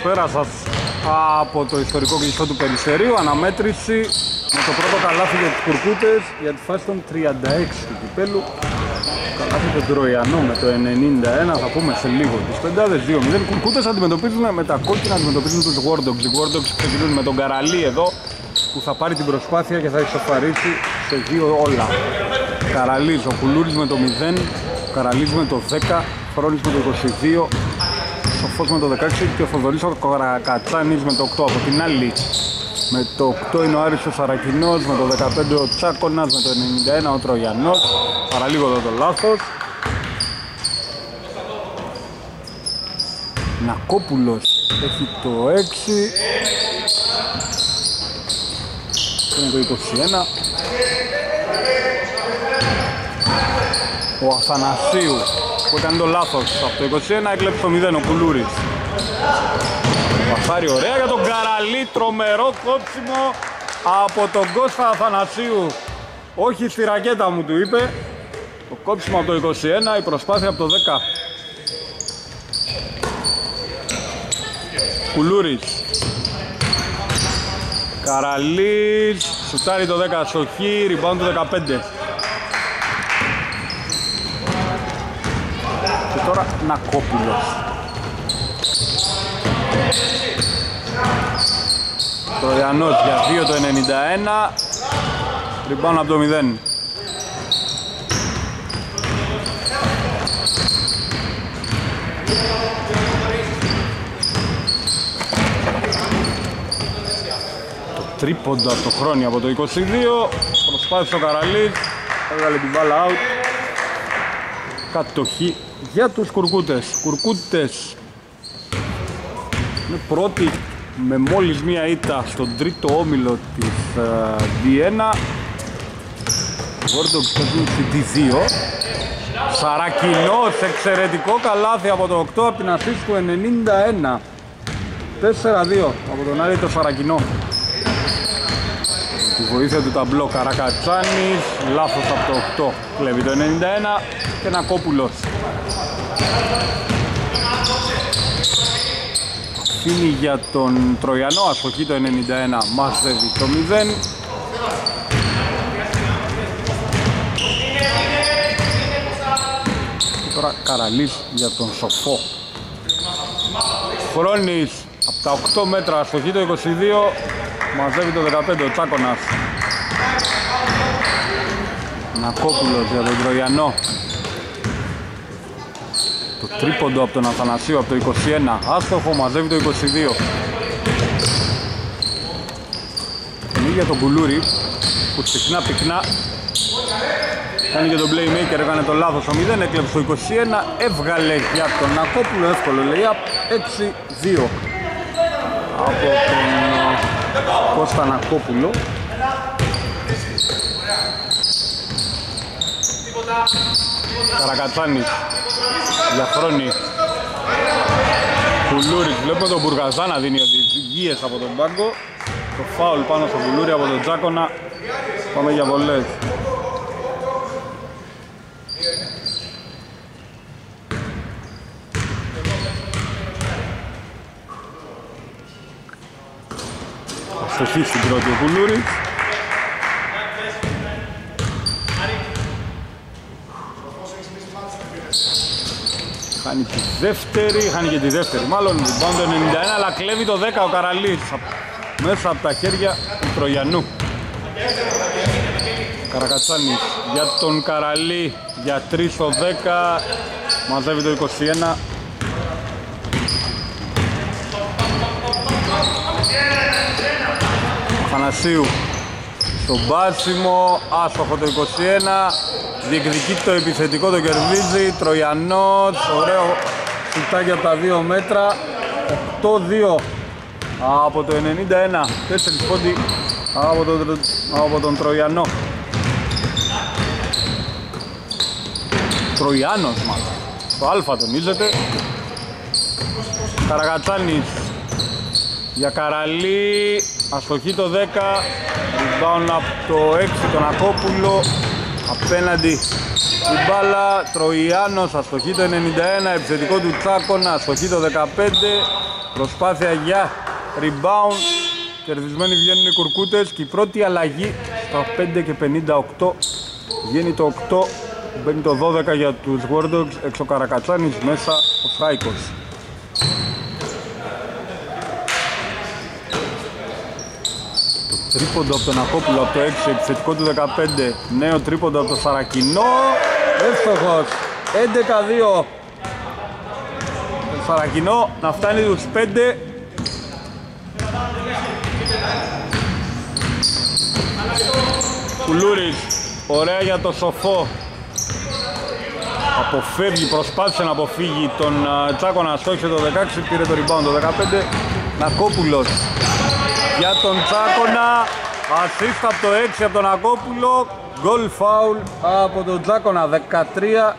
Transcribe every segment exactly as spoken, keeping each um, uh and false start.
Καλησπέρα σας από το ιστορικό κλειστό του Περιστερίου. Αναμέτρηση με το πρώτο καλάθι για τους Κουρκούτες για τη φάση των τριάντα έξι του κυπέλου. Καλάθι τον Τροϊανό με το ενενήντα ένα, θα πούμε σε λίγο. Τις πεντάδες δύο μηδέν. Οι Κουρκούτες αντιμετωπίζουν με τα κόκκινα, αντιμετωπίζουν τους War Dogs. Οι War Dogs ξεκινούν με τον Καραλί εδώ που θα πάρει την προσπάθεια και θα ισοφαρίσει σε δύο όλα. Καραλής, ο Κουλούρης με το μηδέν, ο Καραλής με το δέκα, Χρόνης με το είκοσι δύο, Σοφός με το δεκαέξι και ο Θοδωρής ο Καρακατσάνης με το οκτώ. Από την άλλη με το οκτώ είναι ο Άρης ο Σαρακινός, με το δεκαπέντε ο Τσάκωνας, με το ενενήντα ένα ο Τροιανός. Παραλίγο εδώ το λάθος. Νακόπουλος έχει το έξι. Είναι το είκοσι ένα. Ο Αθανασίου που έκανε το λάθος από το είκοσι ένα έκλεψε το μηδέν ο Κουλούρης. Πασάρι ωραία για τον Καραλί, τρομερό κόψιμο από τον Κώστα Αθανασίου. Όχι στη ρακέτα μου του είπε. Το κόψιμο από το είκοσι ένα, η προσπάθεια από το δέκα. Κουλούρης. Καραλής, σουτάρει το δέκα σοχή, rebound το δεκαπέντε. Και τώρα Νακόπουλος. Τροϊανός για δύο το ενενήντα ένα, rebound από το μηδέν. Τρίποντα από το Χρόνι από το είκοσι δύο, προσπάθησε ο Καραλής, έβγαλε την μπάλα out. Κατοχή για τους Κουρκούτες. Κουρκούτες είναι πρώτοι με μόλις μία ήττα στον τρίτο όμιλο της uh, ντι ένα. Βόρντοξ παίζουν στη ντι δύο. Σαρακινός, εξαιρετικό καλάθι από το οκτώ από την ασίστ του ενενήντα ένα. τέσσερα δύο από τον Άρη το Σαρακινό. Τη βοήθεια του ταμπλό Καρακατσάνης, λάθος από το οκτώ, κλέβει το ενενήντα ένα και Νακόπουλος. Αφήνει για τον Τροϊανό, αστοχή το ενενήντα ένα, μαζεύει το μηδέν. Και τώρα Καραλής για τον Σοφό. Χρόνης από τα οκτώ μέτρα, αστοχή το είκοσι δύο. Μαζεύει το δεκαπέντε ο Τσάκωνας. Νακόπουλος για τον Τροϊανό. Το τρίποντο από τον Αθανασίου από το είκοσι ένα. Άστοχο, μαζεύει το είκοσι δύο. Είναι για τον Κουλούρη που συχνά πυκνά κάνει και τον playmaker, έκανε το λάθος ο μηδέν, έκλεψε το είκοσι ένα, έβγαλε για τον Νακόπουλο εύκολο layup έξι δύο από τον Κώστα Νακόπουλο. Καρακατσάνης για Χρόνη. Κουλούρης, βλέπουμε τον Μπουργαζά να δίνει οδηγίες από τον πάγκο. Το φάουλ πάνω στο Κουλούρη από τον Τζάκονα. Πάμε για βολές. Αστοχή στην πρώτη ο Κουλούρης. Χάνει τη δεύτερη, χάνει και τη δεύτερη μάλλον, rebound το ενενήντα ένα, αλλά κλέβει το δέκα ο Καραλής μέσα από τα χέρια του Τροιανού. Καρακατσάνης για τον Καραλή, για τρία το δέκα, μαζεύει το είκοσι ένα. Αθανασίου στο μπάσιμο, άστοχο το είκοσι ένα, διεκδικεί το επιθετικό, το κερδίζει, Τροϊανός, ωραίο σουτάκι από τα δύο μέτρα, οκτώ δύο από το ενενήντα ένα, τέσσερα πόντι από τον, από τον Τροϊανό. Τροϊάνος μάλλον, το αλφα τονίζεται. Καρακατσάνης για Καραλή, αστοχή το δέκα, rebound από το έξι τον Ακόπουλο, απέναντι την μπάλα, Τροϊάνος, αστοχή το ενενήντα ένα, επιθετικό του Τσάκονα, αστοχή το δεκαπέντε, Προσπάθεια για rebound. Κερδισμένοι βγαίνουν οι Κουρκούτες και η πρώτη αλλαγή στα πέντε και πενήντα οκτώ. Βγαίνει το οκτώ, μπαίνει το δώδεκα για τους War Dogs. Έξω Καρακατσάνης, μέσα ο Φράικος. Το τρίποντο από τον Ακόπουλο από το έξι, επιθετικό του δεκαπέντε. Νέο τρίποντο από το Σαρακινό. Εύστοχος, έντεκα δύο. Το Σαρακινό να φτάνει τους πέντε. Κουλούρης, ωραία για το Σοφό. Αποφεύγει, προσπάθησε να αποφύγει τον uh, Τσάκο να στόχισε το δεκαέξι, πήρε το rebound το δεκαπέντε. Νακόπουλος για τον Τσάκονα, assist από το έξι από τον Νακόπουλο. Goal foul από τον Τσάκονα, δεκατρία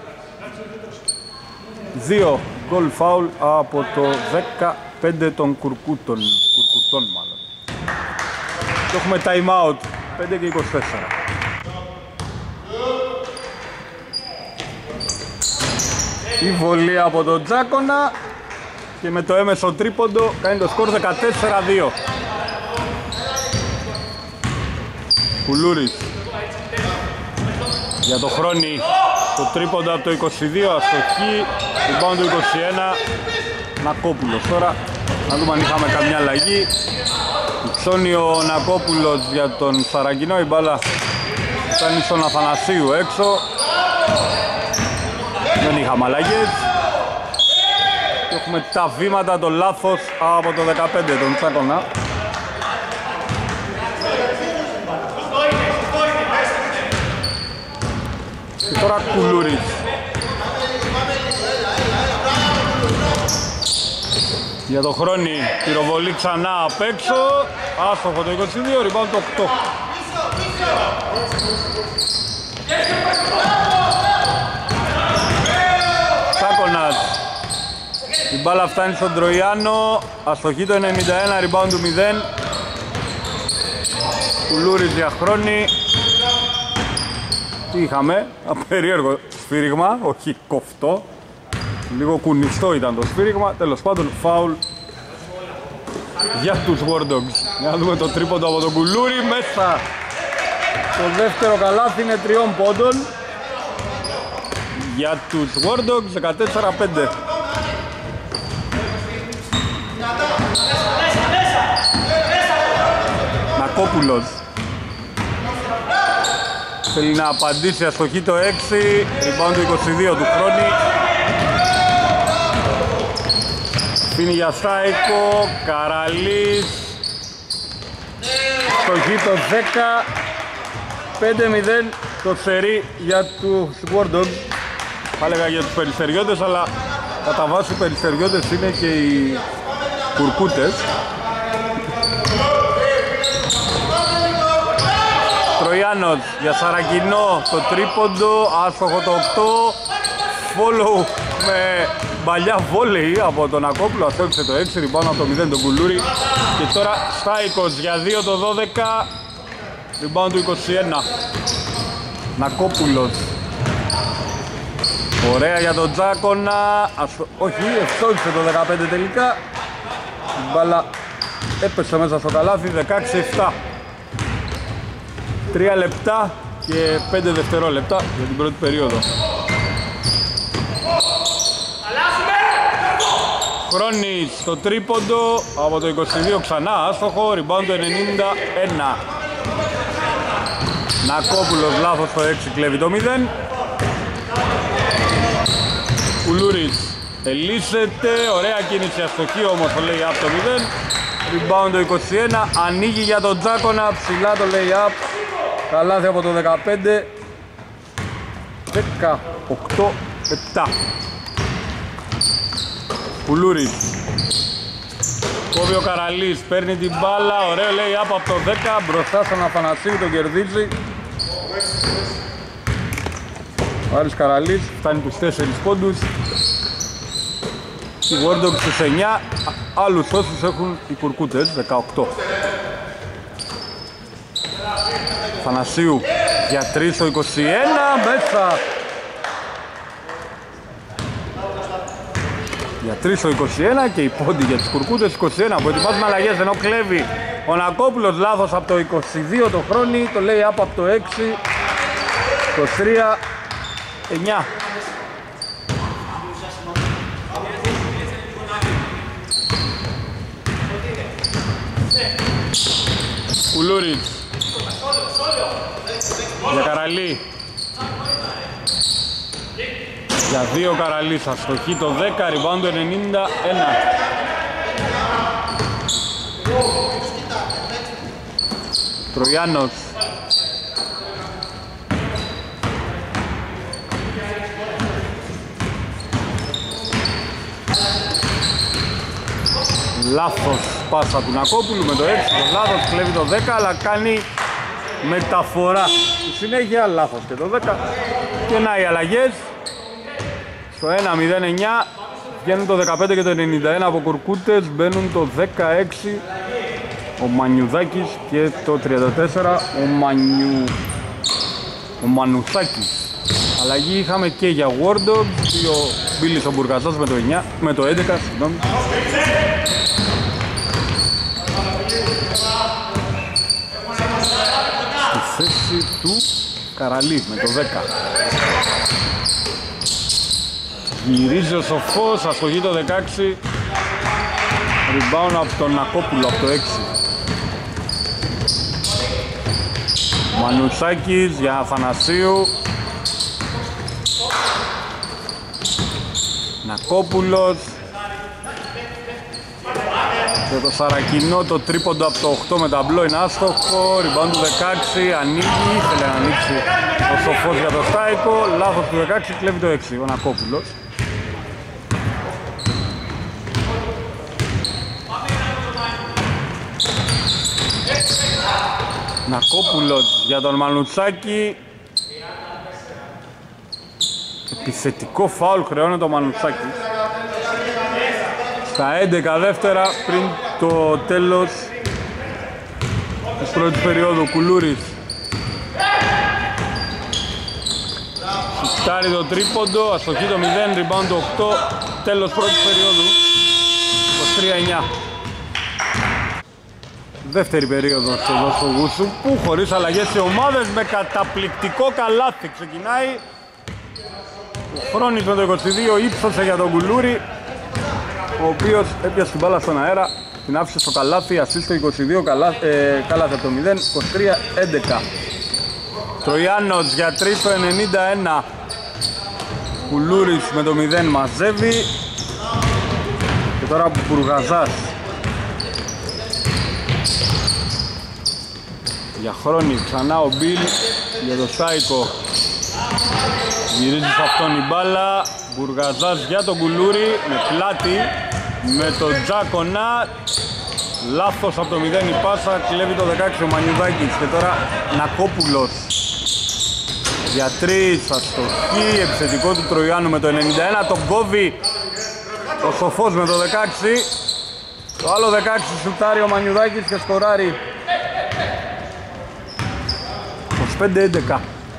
δύο. Goal foul από το δεκαπέντε των Κουρκούτων, Κουρκουτών μάλλον. Και έχουμε time out, πέντε και είκοσι τέσσερα. Η βολή από τον Τζάκονα και με το έμεσο τρίποντο κάνει το σκορ δεκατέσσερα δύο. Κουλούρης για το Χρόνι, το τρίποντο από το είκοσι δύο, αστοχή, rebound του είκοσι ένα. Νακόπουλος τώρα, να δούμε αν είχαμε καμιά αλλαγή. Ψώνει ο Νακόπουλος για τον Σαρακινό, η μπάλα φτάνει στον Αθανασίου έξω. Δεν είχαμε αλλαγές. Και έχουμε τα βήματα, το λάθος από το δεκαπέντε, τον Τσάκονα. Και τώρα Κουλούρης. Για το Χρόνι, πυροβολή ξανά απ' έξω. Άστοχο το είκοσι δύο, rebound το οκτώ. Τσάκονας. Η μπάλα φτάνει στον Τροϊάνο. Αστοχή το ενενήντα ένα, rebound του μηδέν. Κουλούρης για Χρόνι. Τι είχαμε, απερίεργο σφύριγμα, όχι κοφτό. Λίγο κουνιστό ήταν το σφύριγμα, τέλος πάντων φάουλ για τους War Dogs. Για να δούμε το τρίποντο από τον Κουλούρη μέσα. Το δεύτερο καλάθι είναι τριών πόντων για τους War Dogs, δεκατέσσερα πέντε. Νακόπουλος θέλει να απαντήσει, αστοχή το έξι, rebound του είκοσι δύο του Χρόνι. Φίνει για Σάικο, Καραλής, αστοχή το δέκα, πέντε μηδέν το σερί για τους War Dogs. Θα έλεγα για τους Περιστεριώτες, αλλά κατά βάση οι Περιστεριώτες είναι και οι Κουρκούτες. Τροϊάνος για Σαρακινό, το τρίποντο, άστοχο το οκτώ. Follow με παλιά βόλεϊ από τον Ακόπουλο, αστόχισε το έξι, rebound από το μηδέν τον Κουλούρη. Και τώρα Στάικος για δύο το δώδεκα, rebound του είκοσι ένα. Νακόπουλος. Ωραία για τον Τζάκονα, Αστο... όχι, αστόχισε το δεκαπέντε τελικά. Η μπάλα έπεσε μέσα στο καλάθι, δεκαέξι επτά. Τρία λεπτά και πέντε δευτερόλεπτα για την πρώτη περίοδο. Χρόνης στο τρίποντο από το είκοσι δύο ξανά, άστοχο, rebound το ενενήντα ένα. Νακόπουλος λάθος το έξι, κλέβει το μηδέν. Κουλούρης ελύσσεται, ωραία κίνηση, αστοχή όμως το λέει από το μηδέν. Rebound το είκοσι ένα, ανοίγει για τον Τζάκονα, ψηλά το lay-up. Καλάθι από το δεκαπέντε, δεκαοκτώ επτά. Κουλούρης. Κόβει ο Καραλής, παίρνει την μπάλα, ωραίο λέει από το δέκα, μπροστά στον Αθανασίου, τον κερδίζει. Ο Άρης Καραλής φτάνει τους τέσσερις πόντους. Οι War Dogs στους εννιά, άλλους όσους έχουν οι Κουρκούτες, δεκαοκτώ. Αθανασίου για τρία στο είκοσι ένα, μέσα. για τρία στο είκοσι ένα και η πόντι για τους Κουρκούτες είκοσι ένα που ετοιμάζουν αλλαγές, ενώ κλέβει ο Νακόπουλος λάθος από το είκοσι δύο το Χρόνι, το λέει από το έξι, είκοσι τρία εννιά. Κουλούριτς για Καραλή, για δύο Καραλής, αστοχή το δέκα, rebound το ενενήντα ένα. Τροιάνος λάθος πάσα του Νακόπουλου με το έξι, το λάθος κλέβει το δέκα αλλά κάνει μεταφορά. Στη συνέχεια λάθος και το δέκα και να οι αλλαγές στο ένα μηδέν εννιά, βγαίνουν το δεκαπέντε και το ενενήντα ένα από Κουρκούτες, μπαίνουν το δεκαέξι ο Μανιουδάκης και το τριάντα τέσσερα ο, Μανιου... ο Μανουσάκης. Αλλαγή είχαμε και για Wardogs, ο Μπίλης ο Μπουργαζάς με το, εννιά, με το έντεκα, συγγνώμη. Στη θέση του Καραλή με το δέκα. Γυρίζει ο Σοφός, αστοχή το δεκαέξι, rebound από τον Νακόπουλο από το έξι. Μανουσάκης για Αθανασίου, Νακόπουλος και το Σαρακινό, το τρίποντο από το οκτώ με ταμπλό είναι άστοχο, rebound του δεκαέξι, ανοίγει, ήθελε να ανοίξει ο Σοφός για το στάικο, λάθος του δεκαέξι, κλέβει το έξι ο Νακόπουλος. Νακόπουλος για τον Μανουτσάκη, επιθετικό φάουλ χρεώνεται ο Μανουτσάκης στα έντεκα δεύτερα πριν το τέλος της πρώτης περίοδου. Κουλούρης σουτάρει το τρίποντο, αστοχή το μηδέν, rebound το οκτώ, τέλος πρώτης περίοδου, είκοσι τρία εννιά. Δεύτερη περίοδος εδώ στο Γούσου που χωρίς αλλαγές σε ομάδες με καταπληκτικό καλάθι ξεκινάει. Ο Χρόνης με το είκοσι δύο ύψωσε για τον Κουλούρη, ο οποίος έπιασε την μπάλα στον αέρα, την άφησε στο καλάθι, ασίστ το είκοσι δύο, καλάθι, ε, καλάθι από το μηδέν, είκοσι τρία έντεκα. Τροιάνος για τρία το ενενήντα ένα, Κουλούρης με το μηδέν μαζεύει και τώρα Μπουργαζάς για Χρόνη, ξανά ο Μπιλ για το Στάικο, γυρίζει σε αυτόν η μπάλα, Μπουργαζάς για τον Κουλούρη με πλάτη με τον Τζάκονα, λάθος από το μηδέν η πάσα, κλέβει το δεκαέξι ο Μανιουδάκης και τώρα Νακόπουλος για τρεις, αστοχή, επιθετικό του Τροιάνου με το ενενήντα ένα, τον κόβει ο Σοφός με το δεκαέξι, το άλλο δεκαέξι σουτάρει ο Μανιουδάκης και σκοράρει είκοσι πέντε έντεκα.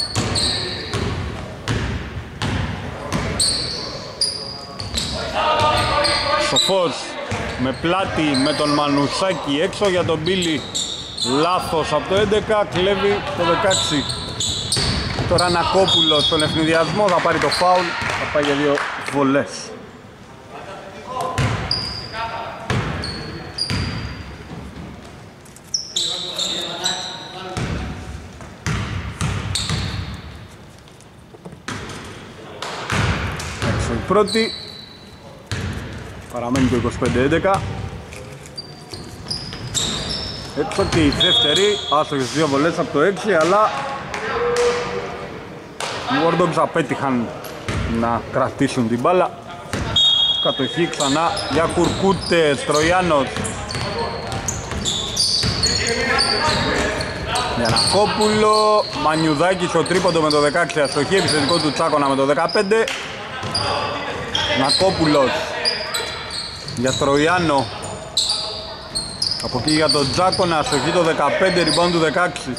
Σοφός με πλάτη με τον Μανουσάκη έξω για τον Μπίλη, λάθος από το έντεκα, κλέβει το δεκαέξι. Τώρα Νακόπουλος στον ευνηδιασμό θα πάρει το φάουλ, θα πάει για δύο βολές. Έξω η πρώτη, παραμένει το είκοσι πέντε έντεκα. Έξω και η δεύτερη, άστοχες δύο βολές από το έξι, αλλά οι Wardogs απέτυχαν να κρατήσουν την μπάλα. Κατοχή ξανά για Κουρκούτες, Τροιάνος για Νακόπουλο, Μανιουδάκη στο τρίποντο με το δεκαέξι, αστοχή, επιθετικό του Τσάκονα με το δεκαπέντε. Νακόπουλος για Τροιάνο, από εκεί για τον Τζάκονα, αστοχή το δεκαπέντε, rebound του δεκαέξι.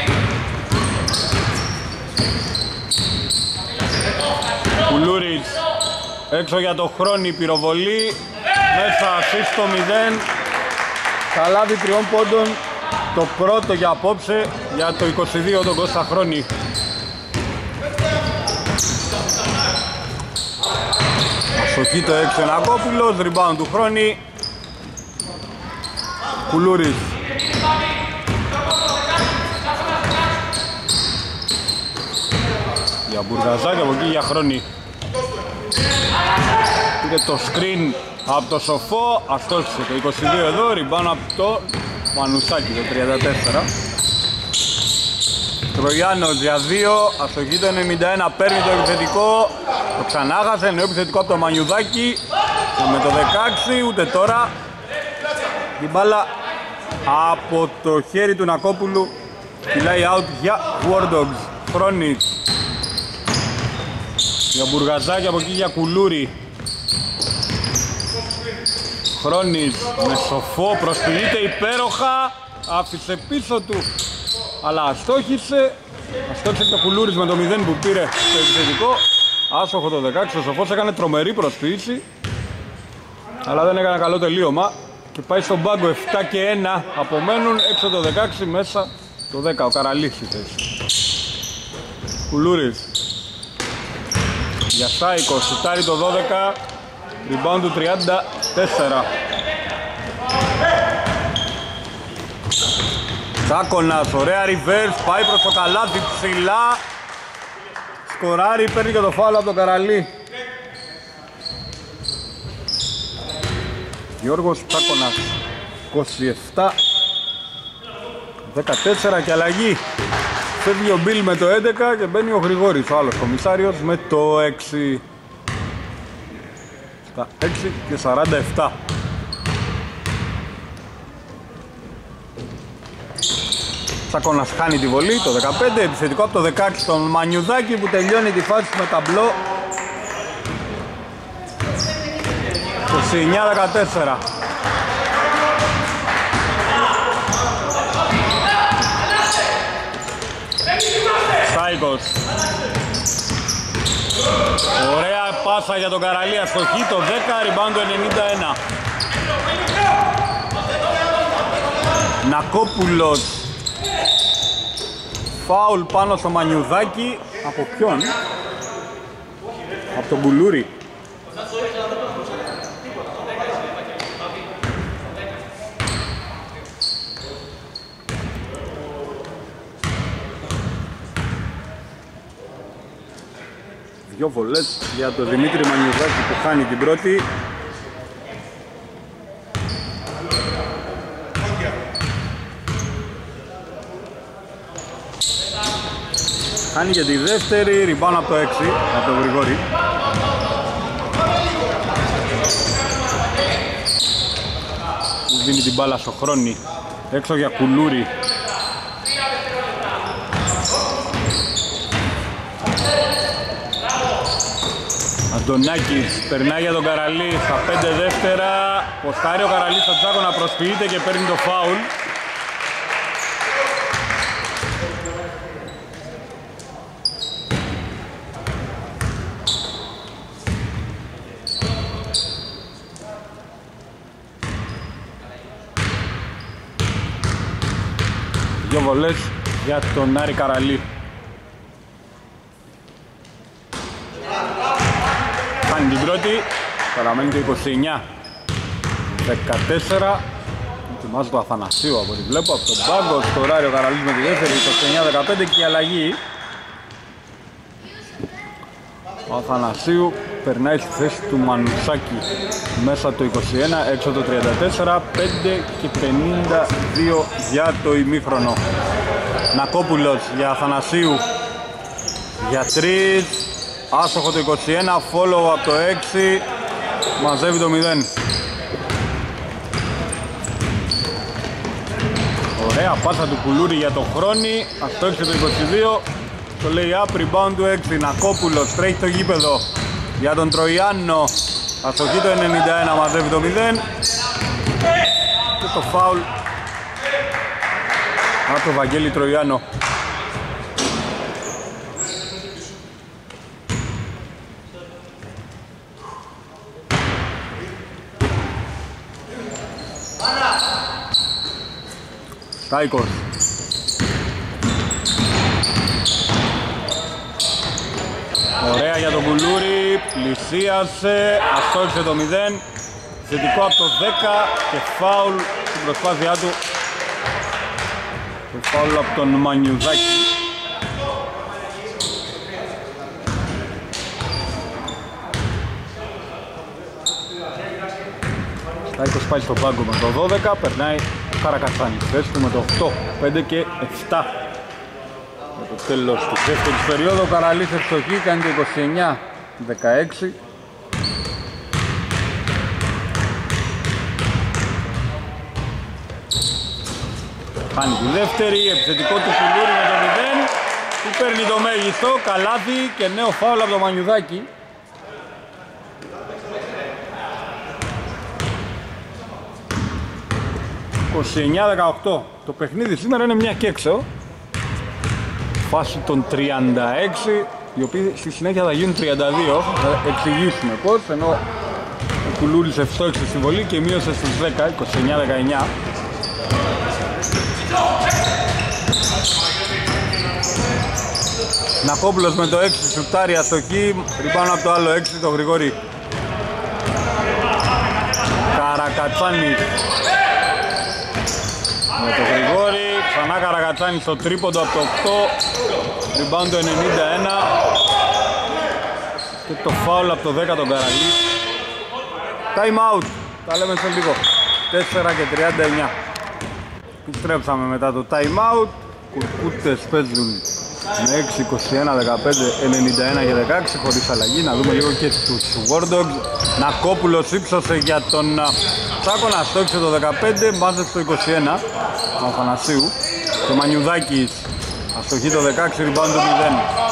Κουλούρης έξω για το Χρόνι, πυροβολή, μέσα assist το μηδέν. Καλάθι τριών πόντων, το πρώτο για απόψε, για το είκοσι δύο τον Κώστα Χρόνι. Αστοχή το έξω Νακόπουλος, rebound του Χρόνι. Κουλούρης. Για Μπουργαζάκη, από εκεί για Χρόνι. Πήρε το screen από το Σοφό, αστόχισε το είκοσι δύο εδώ, rebound από το Μανουσάκι το τριάντα τέσσερα. Τρογιάννος για δύο, αστοχή το ενενήντα ένα, παίρνει το επιθετικό, το ξανάχασε, νέο επιθετικό από το Μανιουδάκι. Και με το δεκαέξι, ούτε τώρα. Η μπάλα από το χέρι του Νακόπουλου, κυλάει out για War Dogs. Χρόνης για Μπουργαζάκη, από εκεί για Κουλούρη. Χρόνης με Σοφό, προσποιείται υπέροχα, άφησε πίσω του, αλλά αστόχισε. Αστόχισε το Κουλούρης με το μηδέν που πήρε στο επιθετικό. Άσοχο το δεκαέξι, ο Σοφός έκανε τρομερή προσποίηση, αλλά δεν έκανε καλό τελείωμα και πάει στον πάγκο. Επτά και ένα απομένουν, έξω το δεκαέξι, μέσα το δέκα, ο Καραλής στη θέση. Κουλούρης για Σάικο, σουτάρει το δώδεκα, rebound του τριάντα τέσσερα. Τσάκωνας, ωραία reverse, πάει προς το καλάθι ψηλά, σκοράρει, παίρνει και το φάουλ από τον Καραλή. Γιώργος Τσάκωνας, είκοσι επτά δεκατέσσερα και αλλαγή. Φεύγει ο Μπιλ με το έντεκα και μπαίνει ο Γρηγόρης, ο άλλος κομισάριος, με το έξι. Στα έξι και σαράντα επτά. Τσάκωνας χάνει τη βολή, το δεκαπέντε, επιθετικό από το δεκαέξι τον Μανιουδάκη που τελειώνει τη φάση με ταμπλό. είκοσι εννιά δεκατέσσερα. Σάικος. Ωραία πάσα για τον Καραλή, αστοχή το δέκα, rebound το ενενήντα ένα. Νακόπουλος. Φάουλ πάνω στο Μανιουδάκι. Από ποιον? Από τον Κουλούρη. Δυο βολές για τον Δημήτρη Μανιουδάκη που χάνει την πρώτη. Χάνει και τη δεύτερη, rebound από το έξι, από τον Γρηγόρη. Δίνει την μπάλα στο Χρόνι, έξω για Κουλούρη. Αντωνάκης περνάει για τον Καραλή στα πέντε δεύτερα. Ποστάρει ο Καραλής στον Τσάκο να προσποιείται και παίρνει το φάουλ. Δύο βολές για τον Άρη Καραλή. Κάνει την πρώτη, παραμένει το είκοσι εννιά δεκατέσσερα. Ετοιμάζει το Αθανασίου από ό,τι βλέπω, από τον πάγκο, σκοράρει ο Καραλής με τη δεύτερη, είκοσι εννιά δεκαπέντε και η αλλαγή. Ο Αθανασίου περνάει στη θέση του Μανουσάκη μέσα το είκοσι ένα, έξω το τριάντα τέσσερα, πέντε και πενήντα δύο για το ημίχρονο. Νακόπουλος για Αθανασίου για τρεις, άστοχο το είκοσι ένα, follow από το έξι, μαζεύει το μηδέν. Ωραία πάσα του Κουλούρη για το Χρόνι, αστόχισε το είκοσι δύο, το lay-up, rebound του έξι, Νακόπουλος τρέχει το γήπεδο για τον Τροιάννο, αστοχή το ενενήντα ένα, μαζεύει το μηδέν και το φάουλ από τον Βαγγέλη Τροιάννο. Κάικος. Ωραία για τον Κουλούρη, πλησίασε, αστόχισε το μηδέν. Θετικό από το δέκα και φάουλ στην προσπάθειά του. Και φάουλ από τον Μανιουδάκη. Κάικος πάει στο πάγκο με το δώδεκα, περνάει ο Καρακατσάνης. Θέση του με το οκτώ, πέντε και επτά. Με το τέλος του δεύτερης περίοδου, ο Καραλής ευστοχή, κάνει το είκοσι εννιά δεκαέξι. Κάνει τη δεύτερη, επιθετικό του Κουλούρη με το μηδέν. Του παίρνει το μέγιστο, καλάθι και νέο φάουλ από το Μανιουδάκη. είκοσι εννιά δεκαοκτώ. Το παιχνίδι σήμερα είναι μια και έξω. Φάση των τριάντα έξι, οι οποίοι στη συνέχεια θα γίνουν τριάντα δύο. Θα εξηγήσουμε πώς, ενώ ο Κουλούρης ευστόχισε στη βολή και μείωσε στους δέκα, είκοσι εννιά δεκαεννιά. Νακόπουλος με το έξι σουτάρει αστοχή, ριμπάνω από το άλλο έξι το Γρηγόρη. Καρακατσάνης με το Γρηγόρη, ξανά Καρακατσάνης στο τρίποντο από το οκτώ, ριμπάνω το ενενήντα ένα και το φάουλ από το δέκα τον Καραλή. Time out, τα λέμε σε λίγο. τέσσερα και τριάντα εννιά. Επιστρέψαμε μετά το time out. Κουρκούτες παίζουν με έξι, είκοσι ένα, δεκαπέντε, ενενήντα ένα και δεκαέξι χωρίς αλλαγή. Να δούμε λίγο και τους War Dogs. Νακόπουλος ύψωσε για τον Τσάκονα, στόχισε το δεκαπέντε, μάζεψε το είκοσι ένα του Αφανασίου. Και Μανιουδάκης αστοχή το δεκαέξι, ριμπάνω το μηδέν.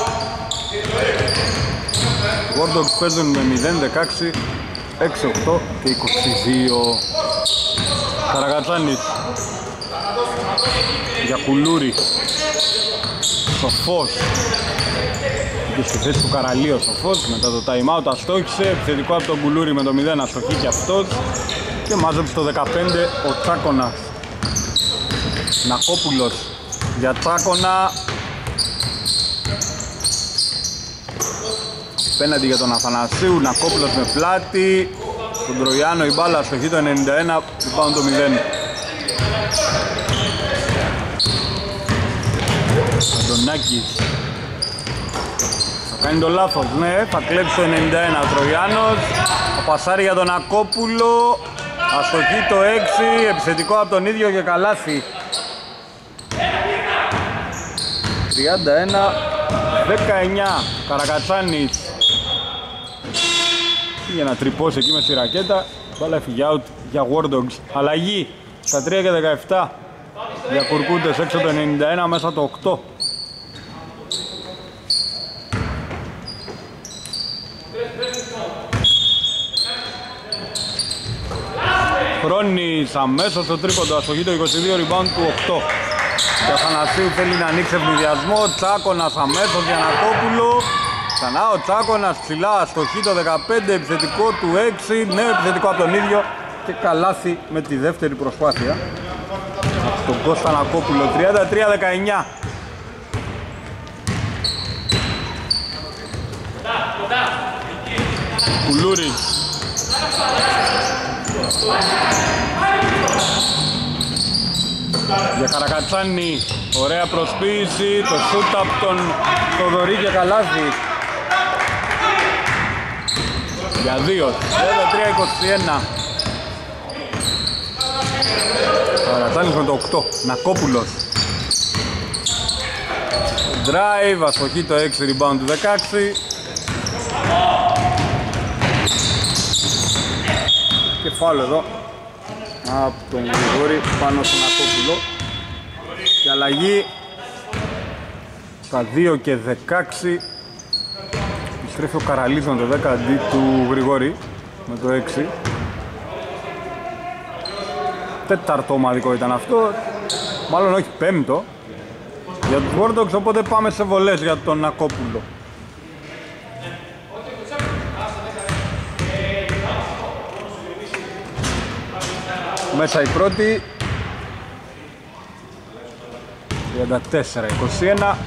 Οι War Dogs παίζουν με μηδέν, δεκαέξι, έξι, οκτώ και είκοσι δύο. Καρακατσάνης για Κουλούρη, Σοφός και στη θέση του Καραλίου ο Σοφός μετά το time out αστόχισε, επιθετικό από τον Κουλούρη με το μηδέν, αστοχή και αυτός και μάζεψε το δεκαπέντε ο Τσάκονας. Νακόπουλος για Τσάκονα, πέναντι για τον Αθανασίου, Νακόπουλος με πλάτη, τον Τροιάνο η μπάλα αστοχή το ενενήντα ένα, πάνω το μηδέν. Αντωνάκης θα κάνει το λάθος, ναι, θα κλέψει το ενενήντα ένα ο Τροιάνος. Ο πασάρι για τον Ακόπουλο, αστοχή το έξι, επιθετικό από τον ίδιο και καλάθι. τριάντα ένα δεκαεννιά, Καρακατσάνης πήγε να τρυπώσει εκεί με στη ρακέτα, μπάλα έφυγε out για War Dogs. Αλλαγή στα τρία και δεκαεπτά για Κουρκούτες, έξω το ενενήντα ένα, μέσα το οκτώ. Χρόνης αμέσως στο τρίποντο, αστοχή το είκοσι δύο, rebound του οκτώ. Και ο Αθανασίου θέλει να ανοίξει ευνηδιασμό, Τσάκονας αμέσως για Νακόπουλο. Ξανά ο Τσάκονας ψηλά, αστοχή το δεκαπέντε, επιθετικό του έξι, νέο επιθετικό από τον ίδιο και καλάθι με τη δεύτερη προσπάθεια. Τον Κώστα Νακόπουλο, τριάντα τρία δεκαεννιά. Κουλούρης. Για Καρακατσάνη, ωραία προσποίηση, το σούτ από τον Θοδωρή και καλάθι. Για δύο, τριάντα τρία είκοσι ένα. Καρακατσάνης με το οκτώ, Νακόπουλος. Drive, αστοχή το έξι, rebound του δεκαέξι. Και φάουλ εδώ από τον Γρηγόρη πάνω στον Νακόπουλο. Και αλλαγή στα δύο και δεκαέξι. Επιστρέφει ο Καραλής με το δέκα αντί του Γρηγόρη με το έξι. Τέταρτο ομαδικό ήταν αυτό, μάλλον όχι πέμπτο για τους War Dogs, οπότε πάμε σε βολές για τον Νακόπουλο. Μέσα η πρώτη, τριάντα τέσσερα είκοσι ένα.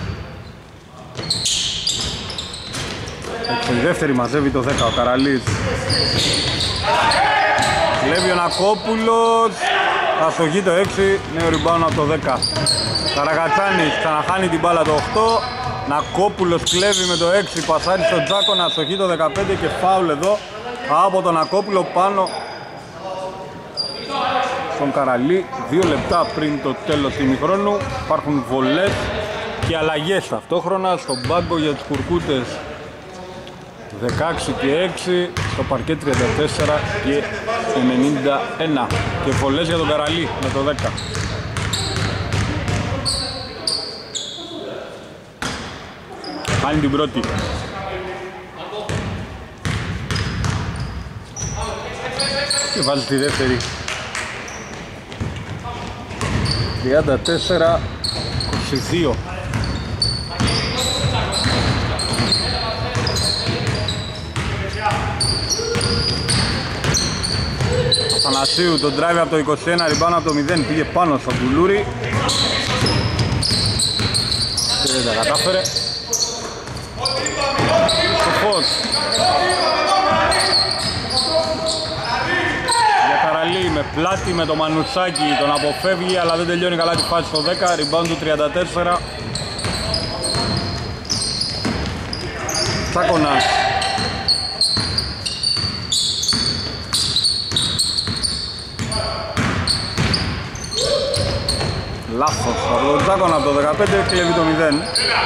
Έτσι, η δεύτερη μαζεύει το δέκα ο Καραλής. Κλέβει ο Νακόπουλος, αστοχή το έξι, νέο rebound από το δέκα. Καραγατσάνης ξαναχάνει την μπάλα το οκτώ. Νακόπουλος κλέβει με το έξι, πασάρει στον Τζάκονα, αστοχή το δεκαπέντε και φάουλ εδώ από τον Νακόπουλο πάνω στον Καραλή. Δύο λεπτά πριν το τέλος του ημιχρόνου. Υπάρχουν βολές και αλλαγές ταυτόχρονα στον πάγκο για τους Κουρκούτες. δεκαέξι και έξι, στο παρκέ τριάντα τέσσερα και ενενήντα ένα. Και βολές για τον Καραλή με το δέκα. Κάνει την πρώτη. Και βάζει τη δεύτερη. τριάντα τέσσερα είκοσι δύο. Αθανασίου τον drive από το είκοσι ένα, rebound από το μηδέν, πήγε πάνω στο Κουλούρι και δεν τα κατάφερε. Σοφός για Καραλή με πλάτη με το Μανουτσάκι, τον αποφεύγει αλλά δεν τελειώνει καλά τη φάση στο δέκα, rebound του τριάντα τέσσερα. Τσάκονας λάθος από τον Τζάκονα από το δεκαπέντε, κλέβει το μηδέν.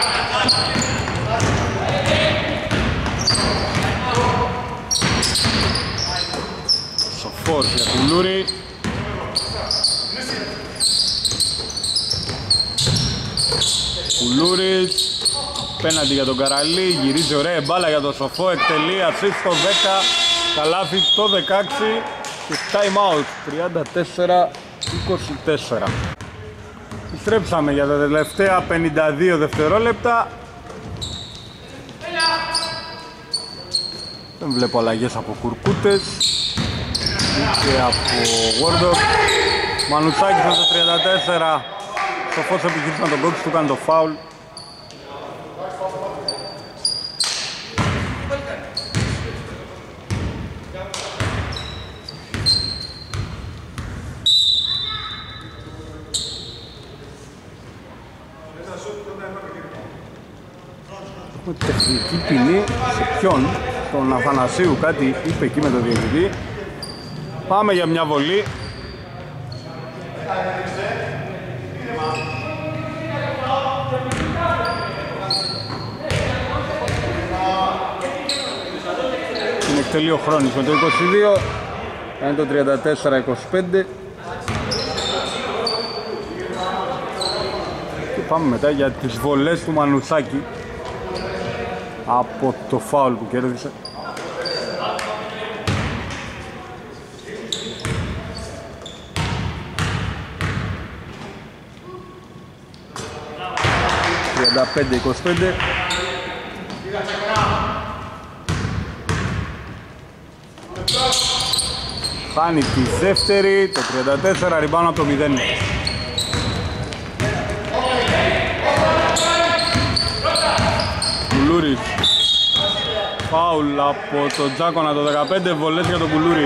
Σοφός για Κουλούρι. Κουλούρης, πέναντι για τον Καραλή, γυρίζει ωραία μπάλα για τον Σοφό, εκτελεί assist στο δέκα, καλάθι το δεκαέξι και time out τριάντα τέσσερα είκοσι τέσσερα. Επιστρέψαμε για τα τελευταία πενήντα δύο δευτερόλεπτα. Δεν βλέπω αλλαγές από Κουρκούτες και από Γόρντοκ. Μανουτσάκης με το τριάντα τέσσερα. Σοφός επιχείρησε να τον κόψει, του κάνει το φάουλ. Τεχνική ποινή σε ποιον? Στον Αθανασίου, κάτι είπε εκεί με τον διαιτητή. Πάμε για μια βολή. Την εκτελεί ο Χρόνης με το είκοσι δύο, κάνει το τριάντα τέσσερα είκοσι πέντε. Και πάμε μετά για τις βολές του Μανουτσάκη από το φάουλ που κέρδισε. τριάντα πέντε είκοσι πέντε. Χάνει τη δεύτερη, το τριάντα τέσσερα, rebound από το μηδέν. Κουλούρης, φάουλ από τον Τζάκονα το δεκαπέντε, βολές για τον Κουλούρη.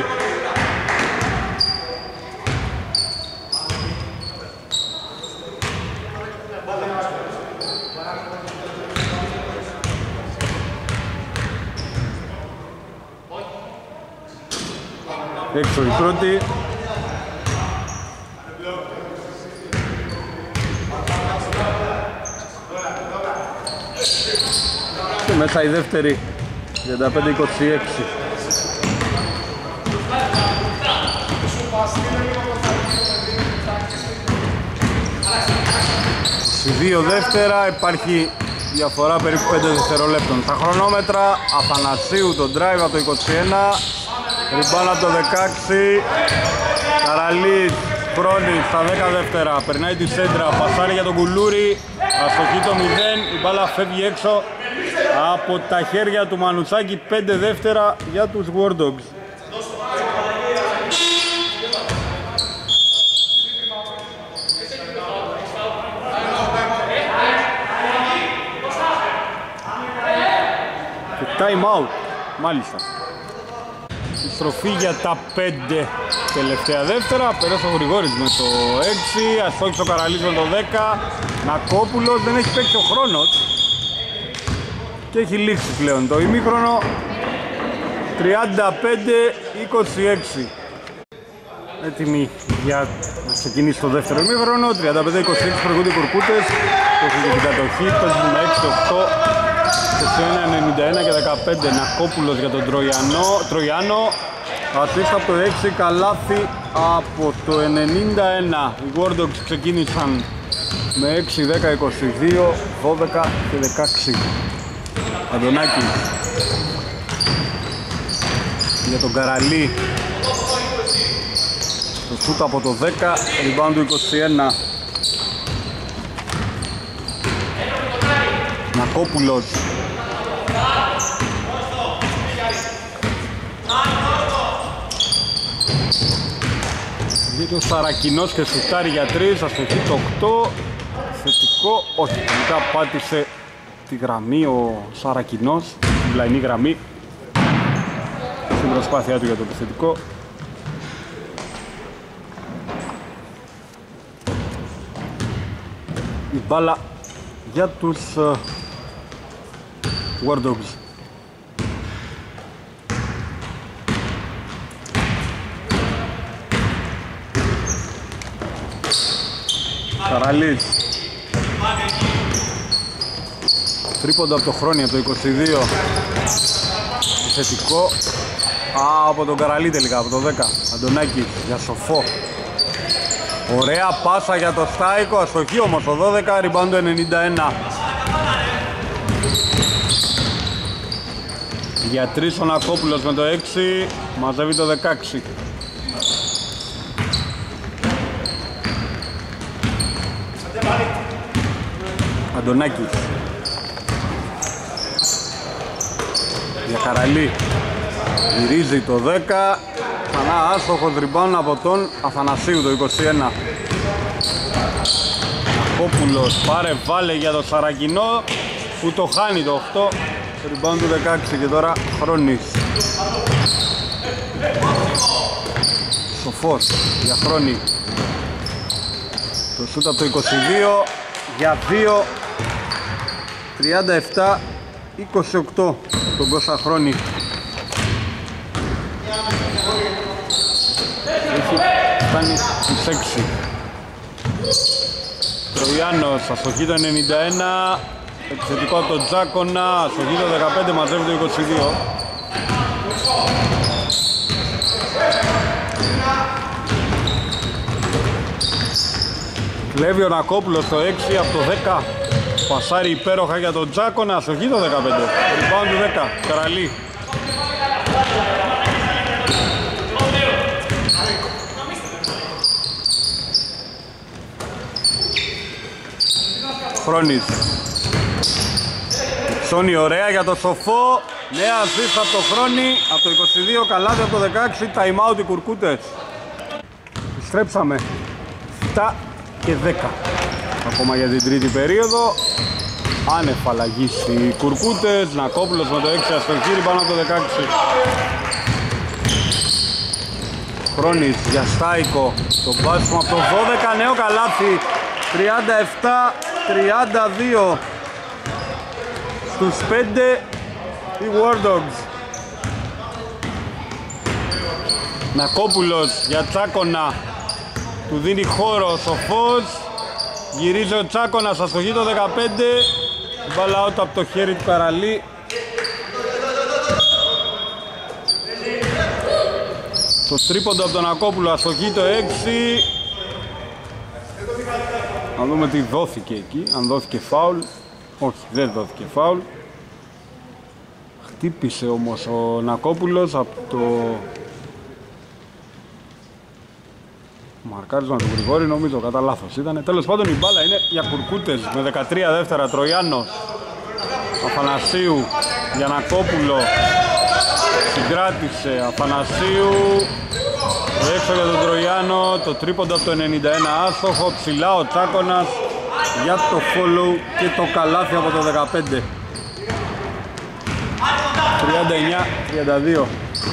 Έξω η πρώτη. Και μέσα η δεύτερη, τριάντα πέντε είκοσι έξι. είκοσι δύο δεύτερα, υπάρχει διαφορά περίπου πέντε δευτερολέπτων. Τα χρονόμετρα, Αθανασίου το drive από το είκοσι ένα, rebound από το δεκαέξι, Καραλής πρώτη στα δέκα δεύτερα, περνάει τη σέντρα, πασάρει για τον Κουλούρη, αστοχή το μηδέν, η μπάλα φεύγει έξω από τα χέρια του Μανουτσάκη, πέντε δεύτερα για τους War Dogs. time out, μάλιστα. Η στροφή για τα πέντε τελευταία δεύτερα. Πέρασε ο Γρηγόρης με το έξι, αστόχησε ο Καραλής με το δέκα. Νακόπουλος, δεν έχει παίξει ο χρόνος και έχει λήξει πλέον το ημίχρονο. τριάντα πέντε είκοσι έξι. Έτοιμοι για να ξεκινήσει το δεύτερο ημίχρονο. τριάντα πέντε είκοσι έξι προηγούνται οι Κουρκούτες. Έχουν και την κατοχή, παίζουν με έξι οκτώ. είκοσι ένα ενενήντα ένα και δεκαπέντε. Νακόπουλος για τον Τροιανό. Τροιάνο. Ασίστα από το έξι, καλάθι από το ενενήντα ένα. Οι War Dogs ξεκίνησαν με έξι, δέκα, είκοσι δύο, δώδεκα και δεκαέξι. Αντωνάκη για τον Καραλή. Το σούτ από το δέκα, rebound του είκοσι ένα. Νακόπουλος. Βγήκε ο Σαρακινός και σουτάρει για τρεις, αστοχή το οκτώ. Θετικό, όχι, τελικά πάτησε τη γραμμή ο Σαρακινός, την πλαϊνή γραμμή, στην προσπάθειά του για το επιθετικό. Η μπάλα για τους uh, War Dogs. Καραλής. Τρίποντο από το Χρόνια το είκοσι δύο. Θετικό. Α, από τον Καραλή τελικά, από το δέκα. Αντωνάκη για Σοφό. Ωραία πάσα για το Στάικο, αστοχή όμως το δώδεκα, rebound το ενενήντα ένα. Για τρεις ο Νακόπουλος με το έξι, μαζεύει το δεκαέξι. Αντωνάκης για Καραλή, γυρίζει το δέκα, ξανά άστοχος rebound από τον Αθανασίου το είκοσι ένα. Νακόπουλος, πάρε βάλε για το Σαρακινό που το χάνει το οκτώ, rebound του δεκαέξι και τώρα Χρόνης. Σοφός για Χρόνη. Το σούτ από το είκοσι δύο για δύο, τριάντα επτά είκοσι οκτώ τον Κώστα Χρόνη. Έχει φτάνει στις έξι. Τροιάνος, αστοχή το ενενήντα ένα, επιθετικό από τον Τζάκονα, αστοχή το δεκαπέντε, μαζεύει το είκοσι δύο. Κλέβει ο Νακόπουλος το έξι από το δέκα, πασάρει υπέροχα για τον Τζάκονα, αστοχή το δεκαπέντε, rebound του δέκα, Καραλή. Χρόνης. Σόνι ωραία για το Σοφό, νέα assist από το Χρόνη, από το είκοσι δύο, καλάδι από το δεκαέξι, time out οι Κουρκούτες. Επιστρέψαμε επτά και δέκα ακόμα για την τρίτη περίοδο. Άνευ αλλαγής οι Κουρκούτες, Νακόπουλος με το έξι, αστοχή πάνω από το δεκαέξι. Χρόνης για Στάικο, το μπάσιμο από το δώδεκα, νέο καλάθι, τριάντα επτά τριάντα δύο στους πέντε οι War Dogs. Νακόπουλος για Τσάκονα, του δίνει χώρο ο Σοφός, γυρίζει ο Τσάκονας, αστοχή το δεκαπέντε, μπάλα out από το χέρι του Καραλή. Το τρίποντο από τον Νακόπουλο, αστοχή το έξι. Να δούμε τι δόθηκε εκεί, αν δόθηκε φάουλ. Όχι, δεν δόθηκε φάουλ. Χτύπησε όμως ο Νακόπουλος από το μαρκάρισμα του Γρηγόρη, νομίζω, κατά λάθος ήταν. Τέλος πάντων η μπάλα είναι για Κουρκούτες με δεκατρία δεύτερα. Τροιάνος, Αφανασίου για Νακόπουλο, συγκράτησε Αφανασίου, έξω για τον Τροιάνο, το τρίποντο από το ενενήντα ένα άστοχο, ψηλά ο Τσάκονας για το follow και το καλάθι από το δεκαπέντε. τριάντα εννιά τριάντα δύο.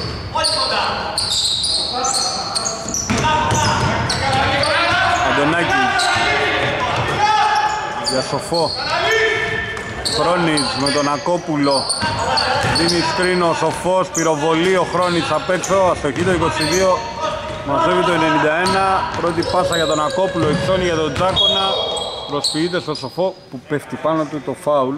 Αντωνάκη για Σοφό. Χρόνης με τον Ακόπουλο. Δίνει σκρίνο ο Σοφός, πυροβολεί ο Χρόνης απ' έξω, αστοχή το είκοσι δύο. Μαζεύει το ενενήντα ένα, πρώτη πάσα για τον Ακόπουλο, εξώνει για τον Τζάκονα. Προσποιείται στο Σοφό που πέφτει πάνω του το φάουλ.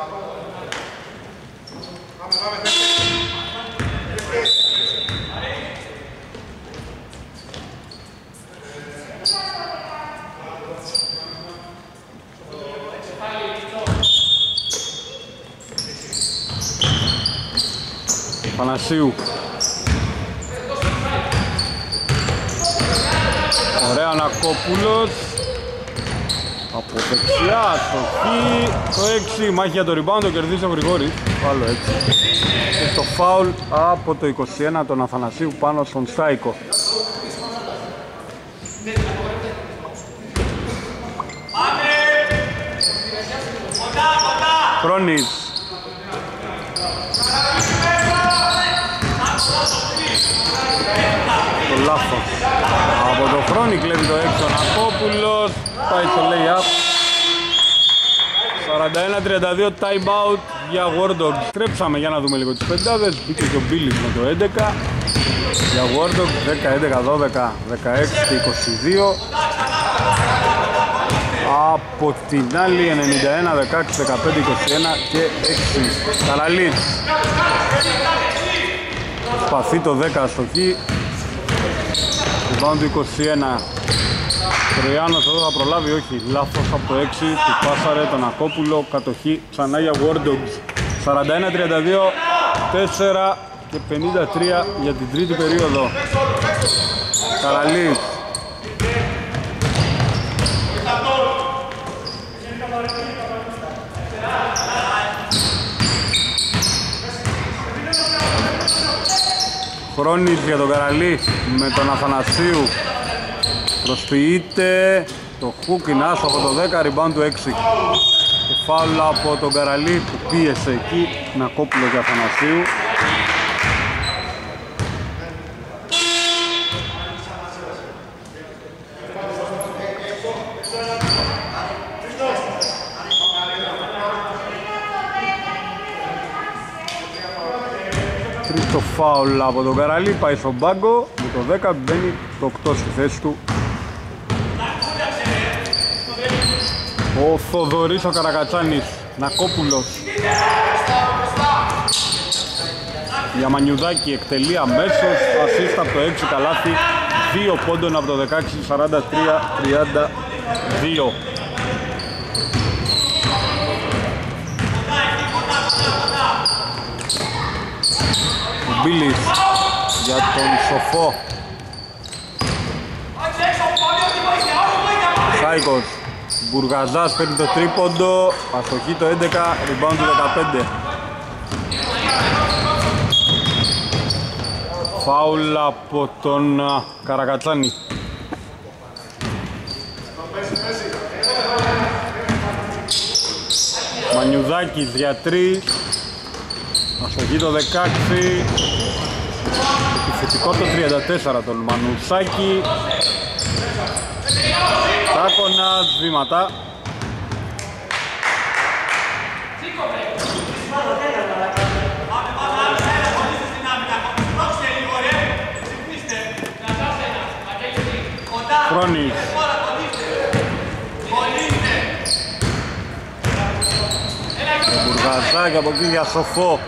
Πανασίου. Ωραία, Νακόπουλος. Από δεξιά, αστοχή. Το έξι, μάχη για το rebound, το κερδίζει ο Γρηγόρης. Άλλο έξι. Και το φάουλ από το είκοσι ένα τον Αθανασίου πάνω στον Στάικο. Χρόνης. Το λάθος. Από το Χρόνη κλέβει το έξω ο Νακόπουλος. Πάει στο lay-up. σαράντα ένα τριάντα δύο time out για War Dogs. Στρέψαμε για να δούμε λίγο τις πεντάδες. Μπήκε και ο Μπίλης με το έντεκα. Για War Dogs δέκα, έντεκα, δώδεκα, δεκαέξι και είκοσι δύο. Από την άλλη ενενήντα ένα, δεκαέξι, δεκαπέντε, είκοσι ένα και έξι. Καραλής. Σπαθεί το δέκα αστοχή. Rebound είκοσι ένα. Τροϊάνος εδώ θα προλάβει, όχι, λάθος από το έξι. Του πάσαρε τον Ακόπουλο, κατοχή ξανά για War Dogs. σαράντα ένα τριάντα δύο, τέσσερα και πενήντα τρία για την τρίτη περίοδο. Καραλής. Χρόνης για τον Καραλή με τον Αθανασίου. Προσποιείται το hook, είναι άστοχο το δέκα, rebound του έξι. Και φάουλ από τον Καραλή που πίεσε εκεί, Νακόπουλο και Αθανασίου. Τρίτο φάουλ από τον Καραλή, πάει στον πάγκο, με το δέκα μπαίνει το οκτώ στη θέση του. Ο Θοδωρής ο Καρακατσάνης, Νακόπουλος. Για Μανιουδάκη εκτελεί αμέσως, ασίστ από το έξι καλάθι, δύο πόντων από το δεκαέξι, σαράντα τρία τριάντα δύο. Ο Μπίλης για τον Σοφό. Σάικος. Μπουργαζάς παίρνει το τρίποντο, αστοχή το έντεκα, rebound του δεκαπέντε. Φάουλ από τον Καρακατσάνη. Μανιουδάκης για τρεις, αστοχή το δεκαέξι, επιθετικό το τριάντα τέσσερα τον Μανουσάκη. Τάκονας, βήματα. Χρόνης. Μπουργαζάκη από εκεί για Σοφό.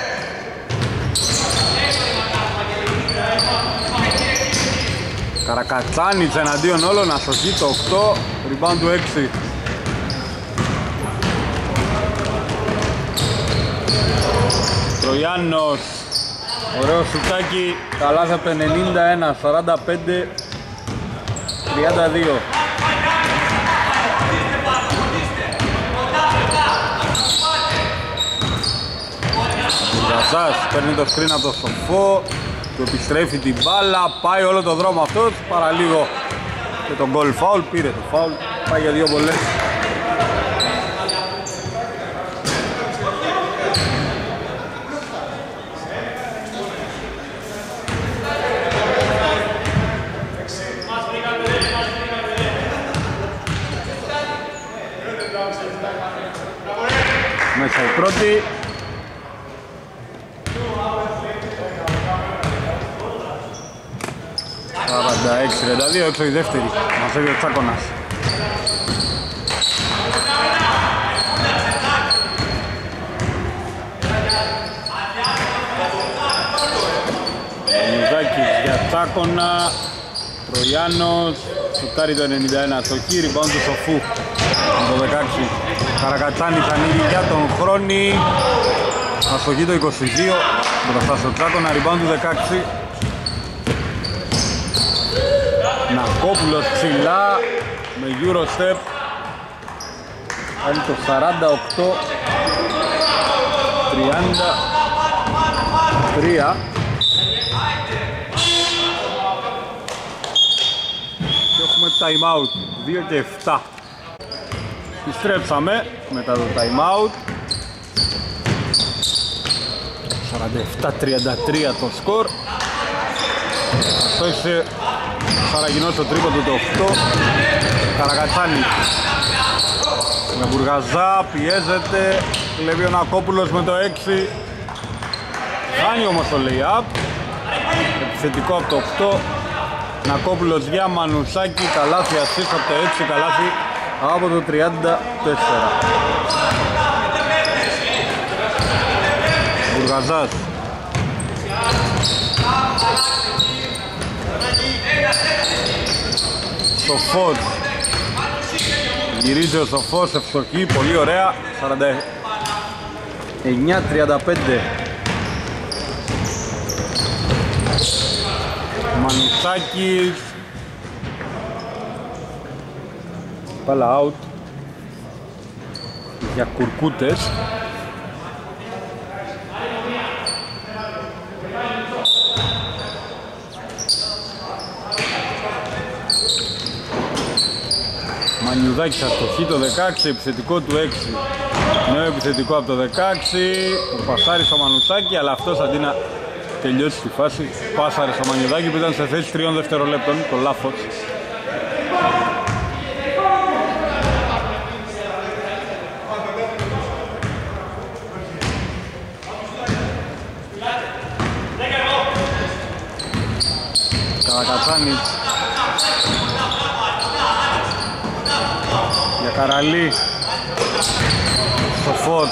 Καρακατσάνης εναντίον όλων, αστοχή το οκτώ, rebound του έξι. Τροιάνος, ωραίο σουτάκι, καλάθι από το ενενήντα ένα, σαράντα πέντε τριάντα δύο. Γαζάς παίρνει το screen από το Σοφό, του επιστρέφει την μπάλα, πάει όλο το δρόμο αυτός, παραλίγο και τον goal foul, πήρε το foul, πάει για δύο βολές. πρώτη. σαράντα έξι τριάντα δύο, έξω η δεύτερη. Μαζεύει ο Τσάκωνας. Μιζάκης για Τσάκωνα. Τροιάνος. Σουτάρει το ενενήντα ένα στο χείρι, rebound του Σοφού. Το δεκαέξι. Καρακατσάνης ανοίγει για τον Χρόνη. Αστοχή το είκοσι δύο. Μπροστά στο Τσάκωνα, rebound του δεκαέξι. Νακόπουλος ψηλά με Eurostep. Κάνει το σαράντα οκτώ τριάντα τρία. Και έχουμε time out δύο και επτά. Επιστρέψαμε μετά το time out. σαράντα επτά τριάντα τρία το σκορ. Αυτό είσαι Σαραγινός το τρίποντο το οκτώ. Καρακατσάνη με Μπουργαζά, πιέζεται. Κλέβει ο Νακόπουλος με το έξι. Χάνει όμως το lay-up. Επιθετικό από το οκτώ. Νακόπουλος για Μανουσάκη. Καλάθι assist από το έξι. Καλάθι από το τριάντα τέσσερα. Μπουργαζάς. Σοφός. Γυρίζει ο Σοφός, ευστοχή, πολύ ωραία. σαράντα εννιά τριάντα πέντε. Μανουσάκης. Πάλα out για Κουρκούτες. Μανιουδάκης αστοχή το δεκαέξι, επιθετικό του έξι. Νέο επιθετικό από το δεκαέξι. Ο πασάρι στο Μανουσάκη, αλλά αυτός αντί να τελειώσει τη φάση, πάσαρε στο Μανιουδάκη που ήταν σε θέση τριών δευτερολέπτων, το λάθος. Καρακατσάνης για Καραλή. Σοφός.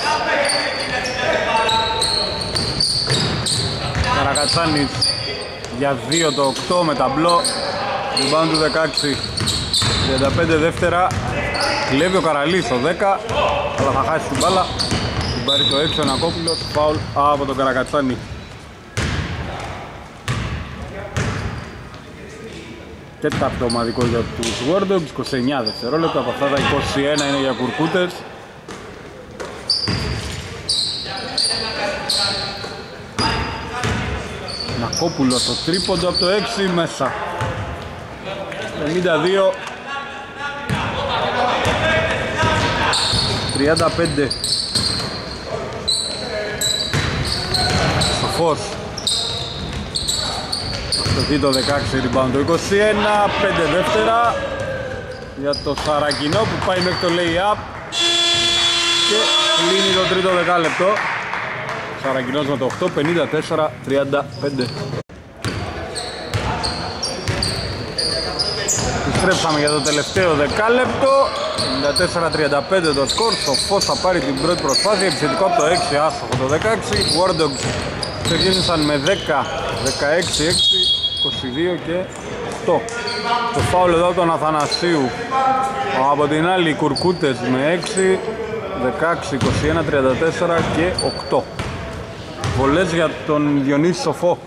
Καρακατσάνης για δύο το οκτώ με ταμπλό. Rebound του δεκαέξι. τριάντα πέντε δεύτερα. Κλέβει ο Καραλής στο δέκα, αλλά θα χάσει την μπάλα. Την πάρει το έξι ο Νακόπουλος. Φάουλ από τον Καρακατσάνη. Τέταρτο ομαδικό για τους War Dogs, είκοσι εννιά δευτερόλεπτα, από αυτά τα είκοσι ένα είναι για Κουρκούτες. Νακόπουλος το τρίποντο από το έξι μέσα. πενήντα δύο τριάντα πέντε. Σοφός. Αστοχή το δεκαέξι, rebound το είκοσι ένα, πέντε δεύτερα για το Σαρακινό που πάει μέχρι το lay-up και κλείνει το τρίτο δεκάλεπτο. Σαρακινός με το οκτώ, πενήντα τέσσερα τριάντα πέντε. Επιστρέψαμε για το τελευταίο δεκάλεπτο. πενήντα τέσσερα τριάντα πέντε το σκορ. Σοφός θα πάρει την πρώτη προσπάθεια. Επιθετικό από το έξι, άστοχο το δεκαέξι. War Dogs ξεκίνησαν με δέκα, δεκαέξι, έξι, είκοσι δύο και οκτώ. Το φάουλ εδώ από τον Αθανασίου. Από την άλλη οι Κουρκούτες με έξι, δεκαέξι, είκοσι ένα, τριάντα τέσσερα και οκτώ. Βολές για τον Διονύση Σοφό.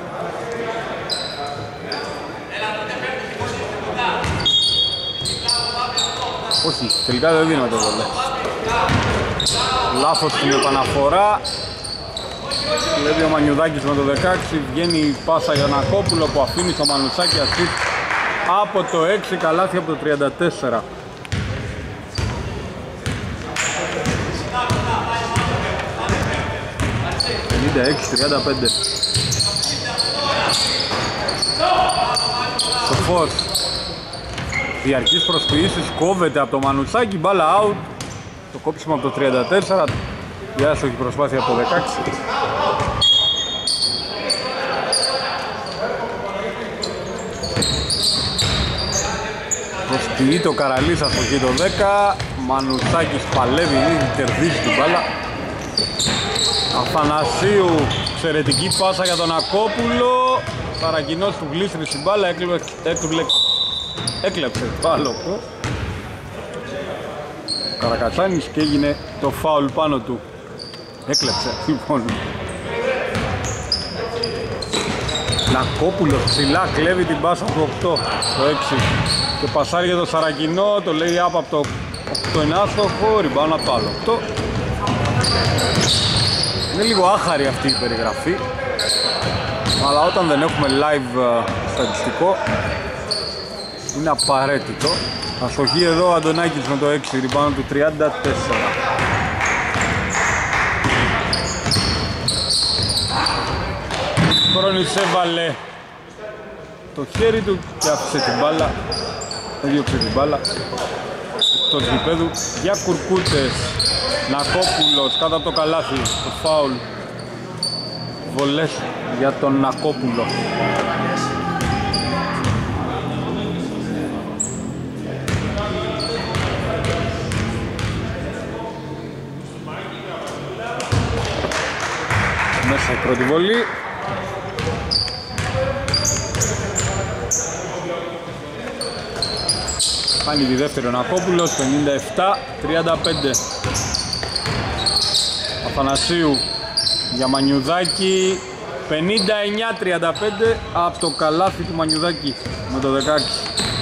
Όχι, τελικά δεν δίνονται βολές. Λάθος στην επαναφορά. Βλέπει ο Μανιουδάκης με το δεκαέξι, βγαίνει η πάσα για Νακόπουλο που αφήνει στο Μανουσάκι assist από το έξι, καλάθι από το τριάντα τέσσερα. πενήντα έξι τριάντα πέντε. Σοφός. Διαρκής προσποιήσεις, κόβεται από το Μανουσάκι, μπάλα out. Το κόψιμο από το τριάντα τέσσερα. Η άστοχη προσπάθεια από δεκαέξι. Προσποιεί το Καραλής αστοχή το δέκα. Μανουτσάκης παλεύει, ήδη κερδίζει την μπάλα. Αθανασίου, εξαιρετική πάσα για τον Ακόπουλο. Σαρακινός του γλίστρει στην μπάλα, έκλεψε, έκλεψε πάλι αυτό. Καρακατσάνης και έγινε το φάουλ πάνω του. Έκλεψε, λοιπόν. Νακόπουλος ψηλά κλέβει την πάσα του οκτώ, το έξι. Και πασάρει για το Σαρακινό, το λέει άπα από το οκτώ είναι άστοχο, ριμπάουν από το άλλο οκτώ. Είναι λίγο άχαρη αυτή η περιγραφή, αλλά όταν δεν έχουμε live στατιστικό είναι απαραίτητο. Αστοχή εδώ ο Αντωνάκης με το έξι, ριμπάουν του τριάντα τέσσερα. Χρόνης έβαλε το χέρι του και άφησε την μπάλα, έδιωξε την μπάλα εκτός γηπέδου. Για Κουρκούτες, Νακόπουλος κάτω από το καλάθι, το φάουλ, βολές για τον Νακόπουλο. Μέσα η πρώτη βολή. Κάνει τη δεύτερη ο Νακόπουλος, πενήντα επτά τριάντα πέντε. Αθανασίου για Μανιουδάκη, πενήντα εννιά τριάντα πέντε από το καλάθι του Μανιουδάκη με το δεκαέξι.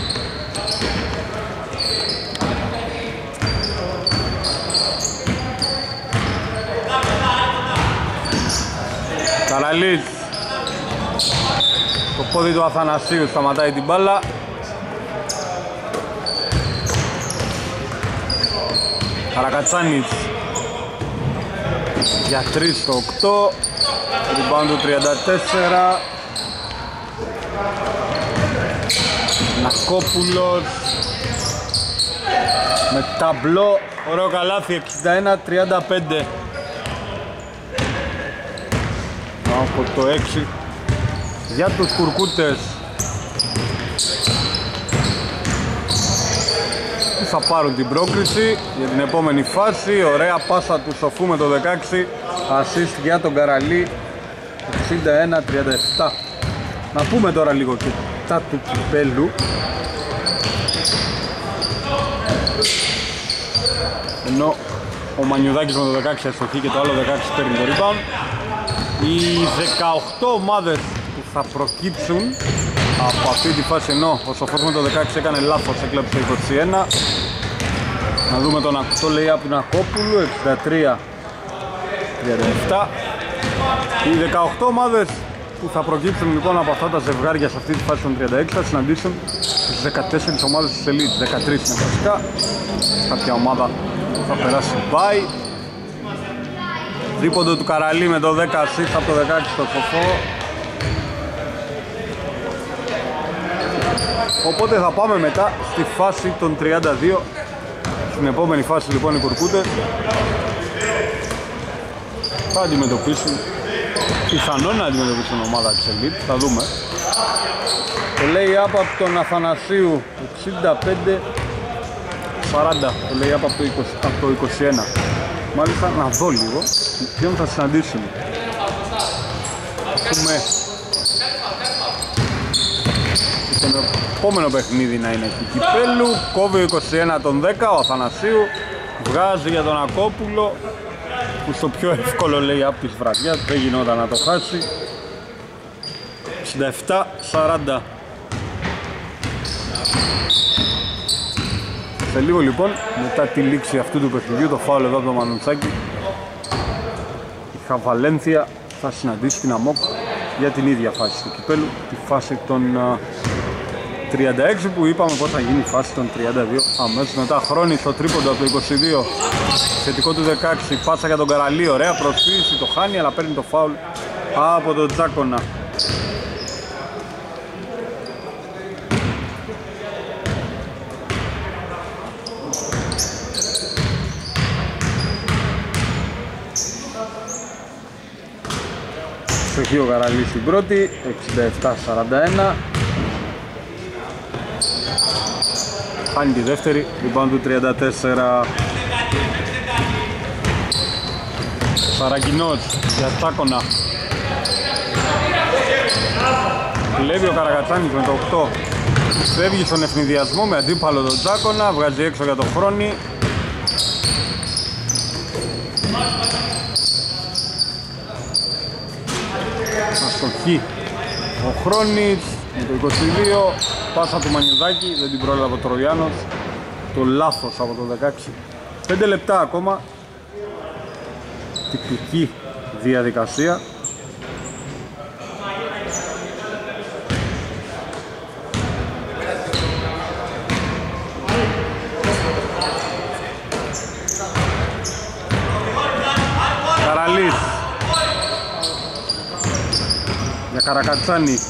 Καραλής, το πόδι του Αθανασίου σταματάει την μπάλα. Καρακατσάνης για τρία στο οκτώ, rebound του τριάντα τέσσερα. Νακόπουλος με ταμπλό, ωραίο καλάθι, εξήντα ένα τριάντα πέντε. Από το έξι για τους Κουρκούτες. Θα πάρουν την πρόκριση για την επόμενη φάση. Ωραία πάσα του Σοφού με το δεκαέξι. Assist για τον Καραλή, εξήντα ένα τριάντα επτά. Να πούμε τώρα λίγο και τα του κυπέλου. Ενώ ο Μανιουδάκης με το δεκαέξι αστοχή και το άλλο δεκαέξι παίρνει το rebound. Οι δεκαοκτώ ομάδες που θα προκύψουν από αυτή τη φάση, ενώ ο Σοφός με το δεκαέξι έκανε λάθος, έκλεψε είκοσι ένα. Να δούμε τον το λέει από τον Ακόπουλου, εξήντα τρία τριάντα επτά. Οι δεκαοκτώ ομάδες που θα προκύψουν λοιπόν από αυτά τα ζευγάρια σε αυτή τη φάση των τριάντα έξι θα συναντήσουν τις δεκατέσσερις ομάδες της Elite. δεκατρείς είναι βασικά. Κάποια ομάδα θα περάσει bye. Τρίποντο του Καραλή με το δέκα assist από το δεκαέξι στο Σοφό. Οπότε θα πάμε μετά στη φάση των τριάντα δύο. Στην επόμενη φάση λοιπόν οι Κουρκούτες θα αντιμετωπίσουν, πιθανόν να αντιμετωπίσουν ομάδα της Elite, θα δούμε. Το λέει από τον Αθανασίου εξήντα πέντε σαράντα, το λέει από το, είκοσι, από το είκοσι ένα. Μάλιστα να δω λίγο ποιον θα συναντήσουν. Έχουμε τον επόμενο παιχνίδι να είναι του κυπέλου. Κόβει είκοσι ένα τον δέκα ο Αθανασίου, βγάζει για τον Ακόπουλο που στο πιο εύκολο λέει από της βραδιάς, δεν γινόταν να το χάσει. εξήντα επτά σαράντα. Σε λίγο λοιπόν, μετά τη λήξη αυτού του παιχνιδιού, το φάουλ εδώ από το Μανουτσάκι, η Χαβαλένθια θα συναντήσει την ΑΜΟΚ για την ίδια φάση του κυπέλου, τη φάση των uh, τριάντα έξι που είπαμε πως θα γίνει η φάση των τριάντα δύο αμέσως μετά. Χρόνη στο τρίποντο από το είκοσι δύο, θετικό του δεκαέξι, πάσα για τον Καραλή, ωραία προσφύση, το χάνει αλλά παίρνει το φάουλ από τον Τζάκονα. Αστοχεί ο Καραλής στην πρώτη, εξήντα επτά σαράντα ένα. Χάνει τη δεύτερη, rebound του τριάντα τέσσερα. Σαρακινός για Τσάκονα. Κλέβει ο Καρακατσάνης με το οκτώ. Φεύγει στον ευνηδιασμό με αντίπαλο τον Τσάκονα, βγάζει έξω για το Χρόνι. Αστοχή ο Χρόνης με το είκοσι δύο. Πάσα του Μανιουδάκη, δεν την πρόλαβε ο Τροιάνος. Το λάθος από το δεκαέξι. πέντε λεπτά ακόμα. Τυπική διαδικασία. Καραλής για Καρακατσάνη.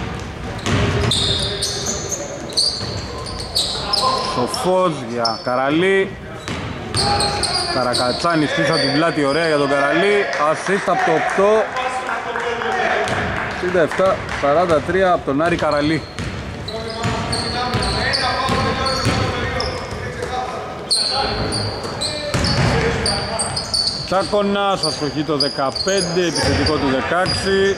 Σοφός για Καραλή. Καρακατσάνης πίσω από την πλάτη, ωραία για τον Καραλή. Ασίστ από το οκτώ. εξήντα επτά σαράντα τρία από τον Άρη Καραλή. Τσάκονας, αστοχή το δεκαπέντε, επιθετικό του δεκαέξι.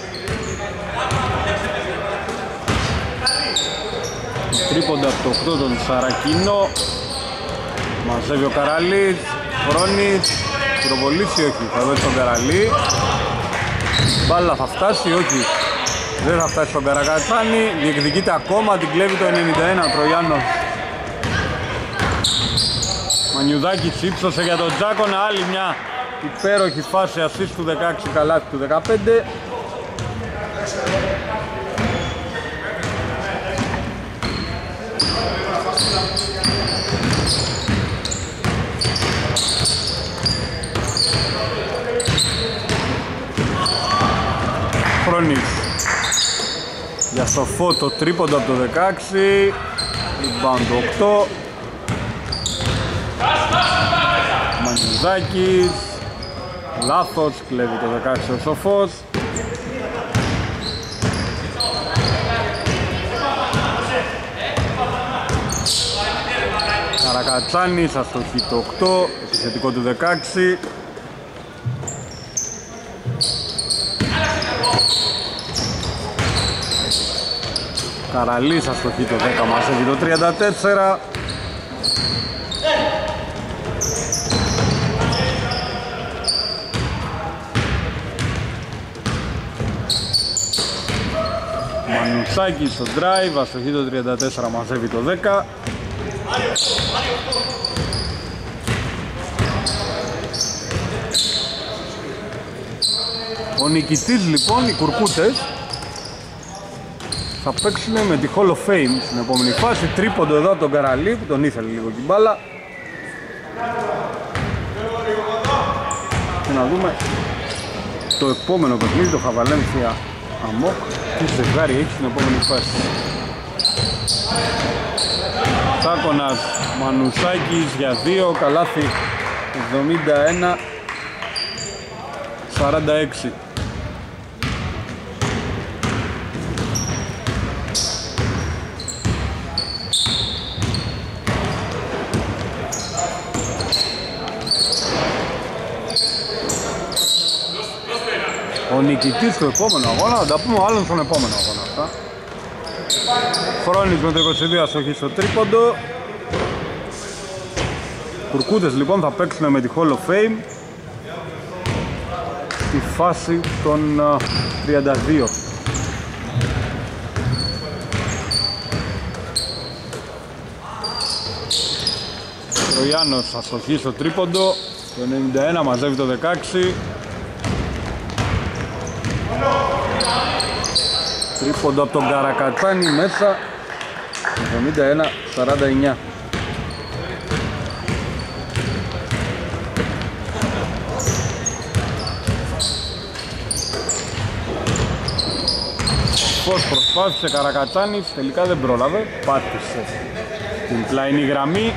Τρίποντα από το οκτώ τον Σαρακινό. Μαζεύει ο Καραλής. Χρόνης. Πυροβολήσει, όχι, θα δώσει τον Καραλή. Μπάλα θα φτάσει, όχι. Δεν θα φτάσει στον Καρακατσάνη. Διεκδικείται ακόμα, την κλέβει το ενενήντα ένα ο Τροιάνος. Μανιουδάκης ύψωσε για τον Τζάκονα. Άλλη μια υπέροχη φάση assist του δεκαέξι, καλάθι του δεκαπέντε. Χρόνης για Σοφό, το τρίποντο από το δεκαέξι. Rebound το οκτώ. Μανιουδάκης. Λάθος, κλέβει το δεκαέξι ο Σοφός. Καρακατσάνης, αστοχή το οκτώ, επιθετικό του δεκαέξι. Καραλής, αστοχή το δέκα, μαζεύει το τριάντα τέσσερα. Μανουσάκης στο drive, αστοχή το τριάντα τέσσερα, μαζεύει το δέκα. Ο νικητής λοιπόν, οι Κουρκούτες, θα παίξουν με τη Hall of Fame στην επόμενη φάση. Τρίποντο εδώ από τον Καραλή που τον ήθελε λίγο την μπάλα. Και να δούμε το επόμενο παιχνίδι, το Χαβαλένθια Αμόκ, τι ζευγάρι έχει στην επόμενη φάση. Τσάκονας, Μανουσάκης για δύο, καλάθι εβδομήντα ένα σαράντα έξι. Ο νικητής του επόμενου αγώνα, θα τα πούμε άλλον στον επόμενο αγώνα αυτά. Χρόνης με το είκοσι δύο, αστοχή στο τρίποντο. Κουρκούτες λοιπόν θα παίξουν με τη Hall of Fame στη φάση των τριάντα δύο. Τροιάνος, αστοχή στο τρίποντο, το ενενήντα ένα, μαζεύει το δεκαέξι. Τρίποντο από τον Καρακατσάνη μέσα, εβδομήντα ένα σαράντα εννιά. Πώς προσπάθησε Καρακατσάνης, τελικά δεν πρόλαβε, πάτησε την πλαϊνή γραμμή.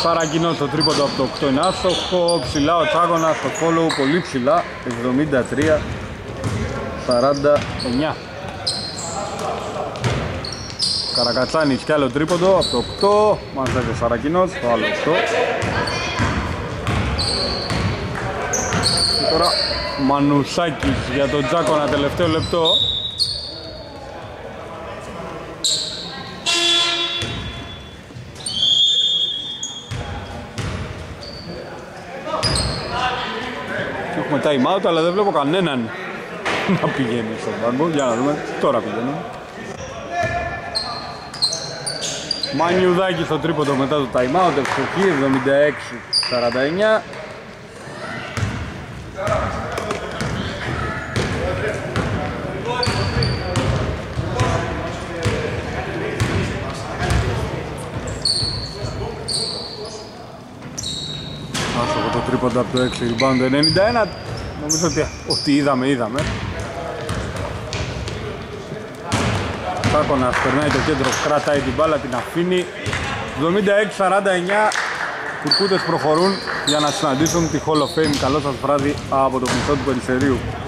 Σαρακινός το τρίποντο από το οκτώ είναι άστοχο. Ψηλά ο Τσάκωνας στο follow, πολύ ψηλά, εβδομήντα τρία σαράντα εννιά. Καρακατσάνης κι άλλο τρίποντο από το οκτώ, μαζεύει ο Σαρακινός, το άλλο οκτώ. Και τώρα Μανουσάκης για τον Τζάκονα, τελευταίο λεπτό. Και έχουμε time out, αλλά δεν βλέπω κανέναν να πηγαίνει στον πάγκο. Για να δούμε, τώρα πηγαίνουν. Μανιουδάκη στο τρίποντο μετά το time out, ευστοχή, εβδομήντα έξι σαράντα εννιά. Άσο το τρίποντο από το έξι, rebound ενενήντα ένα. Νομίζω ότι ό,τι είδαμε, είδαμε. Τσάκωνας περνάει το κέντρο, κρατάει την μπάλα, την αφήνει. εβδομήντα έξι σαράντα εννιά. Κουρκούτες προχωρούν για να συναντήσουν τη Hall of Fame. Καλό σας βράδυ από το μισό του Περιστερίου.